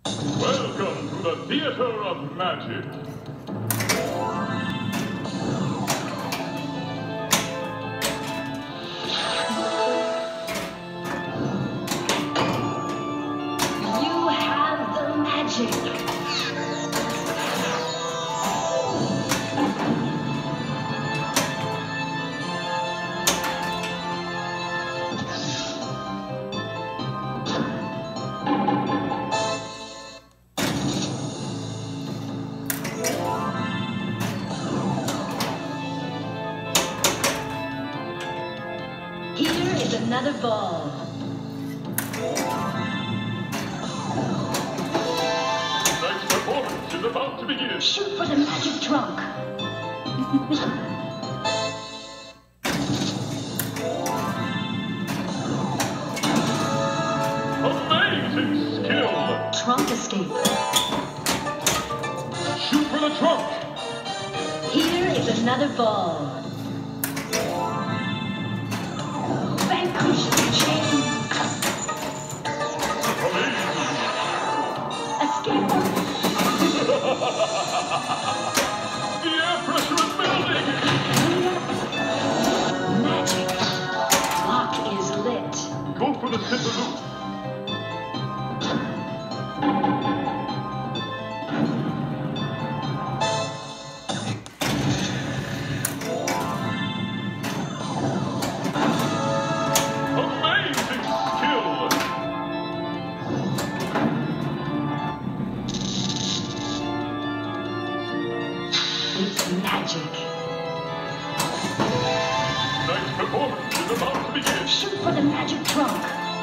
Welcome to the Theater of Magic. You have the magic. Here is another ball. Tonight's performance is about to begin. Shoot for the magic trunk. Amazing skill. Trunk escape. Shoot for the trunk. Here is another ball. Vanquish the chain. Amazing. Escape. The air pressure is building. Magic. Lock is lit. Go for the center loop. Amazing skill. It's magic. Tonight's performance is about to begin. Shoot for the magic trunk.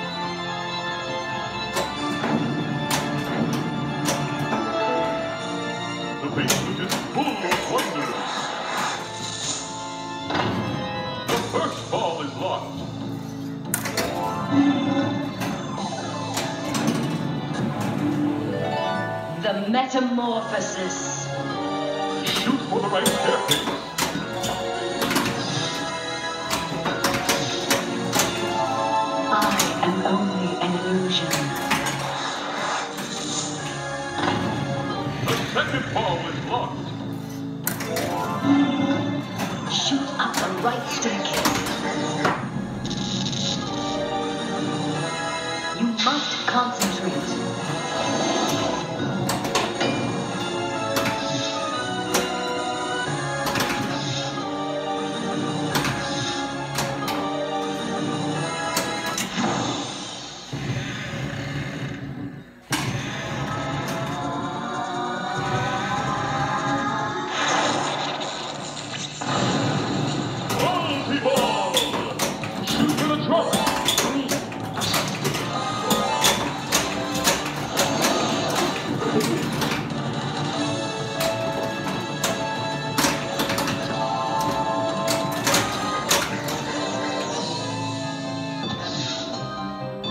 The basement is full of wonders. The first ball is locked. The metamorphosis. Shoot for the right staircase. I am only an illusion. The second ball is locked. Shoot up the right staircase. You must concentrate. Multi-ball. Shoot for the trunk.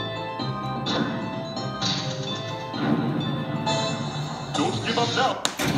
Don't give up now.